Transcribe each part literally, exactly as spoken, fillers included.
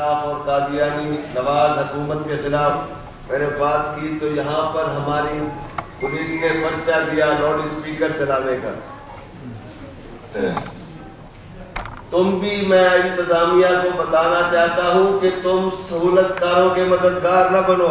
انصاف اور قادیانی نواز حکومت کے خلاف میں نے بات کی تو یہاں پر ہماری پولیس نے پرچہ دیا لاؤڈ اسپیکر چلانے کا. تم بھی میں انتظامیہ کو بتانا چاہتا ہوں کہ تم سہولت کاروں کے مددگار نہ بنو،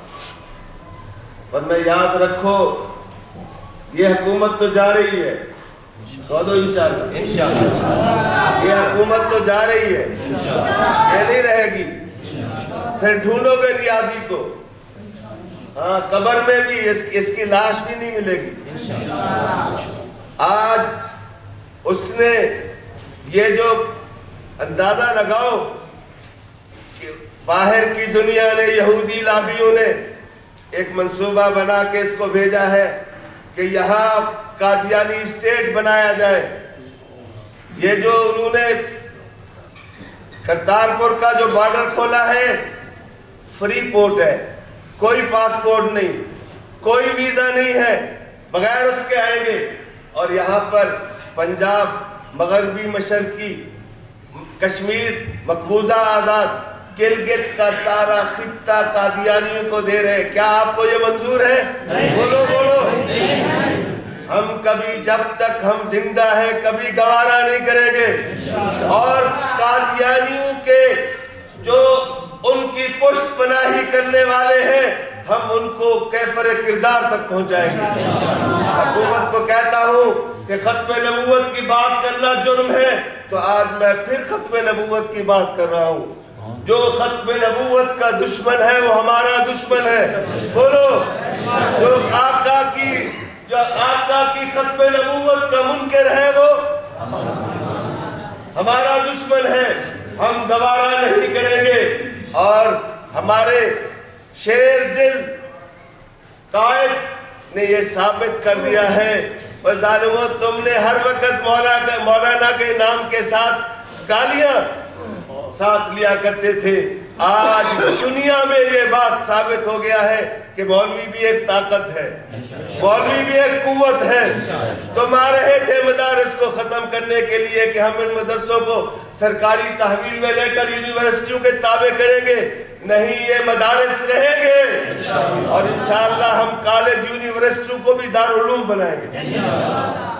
ورنہ یاد رکھو یہ حکومت تو جا رہی ہے. کہہ دو انشاءاللہ. یہ حکومت تو جا رہی ہے، یہ نہیں رہے گی. پھر ڈھونڈو گے نیازی کو، ہاں قبر میں بھی اس, اس کی لاش بھی نہیں ملے گی. آج اس نے یہ جو اندازہ لگاؤ کہ باہر کی دنیا نے، یہودی لابیوں نے ایک منصوبہ بنا کے اس کو بھیجا ہے کہ یہاں قادیانی اسٹیٹ بنایا جائے. یہ جو انہوں نے کرتارپور کا جو بارڈر کھولا ہے فری پورٹ ہے، کوئی پاسپورٹ نہیں، کوئی ویزا نہیں ہے، بغیر اس کے آئیں گے. اور یہاں پر پنجاب، مغربی مشرقی کشمیر مقبوضہ آزاد، گلگت کا سارا خطہ قادیانیوں کو دے رہے. کیا آپ کو یہ منظور ہے؟ بولو بولو. ہم کبھی جب تک ہم زندہ ہیں کبھی گوارا نہیں کریں گے. اور قادیانیوں کے جو ان کی پشت پناہی کرنے والے ہیں ہم ان کو کیفر کردار تک پہنچائیں گے. حکومت کو کہتا ہوں کہ ختم نبوت کی بات کرنا جرم ہے، تو آج میں پھر ختم نبوت کی بات کر رہا ہوں. جو ختم نبوت کا دشمن ہے وہ ہمارا دشمن ہے. بولو. جو آقا کی جو آقا کی ختم نبوت کا منکر ہے وہ ہمارا دشمن ہے. ہم گوارا نہیں کریں گے. اور ہمارے شیر دل قائد نے یہ ثابت کر دیا ہے. اور ظالموں، تم نے ہر وقت مولانا کے نام کے ساتھ گالیاں ساتھ لیا کرتے تھے. آج دنیا میں یہ بات ثابت ہو گیا ہے کہ مولوی بھی ایک طاقت ہے، مولوی بھی ایک قوت ہے. تم آ رہے تھے مدارس کو ختم کرنے کے لیے کہ ہم ان مدرسوں کو سرکاری تحویل میں لے کر یونیورسٹیوں کے تابع کریں گے. نہیں، یہ مدارس رہیں گے اور انشاءاللہ ہم کالج یونیورسٹیوں کو بھی دارالعلوم بنائیں گے.